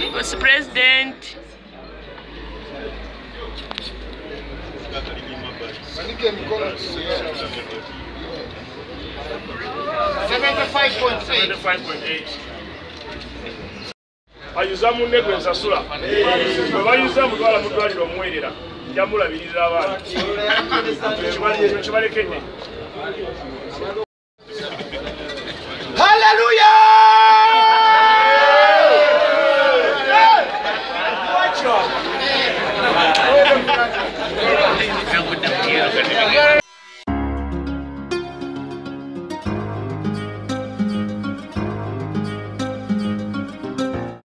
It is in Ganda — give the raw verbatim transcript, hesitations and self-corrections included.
Vice President. seventy-five point eight. Ayuza munne gwe nsasula. Bwe bayuza mutwala mudwaliro omwerera. Njamulabirira abantu. Kibalekedde.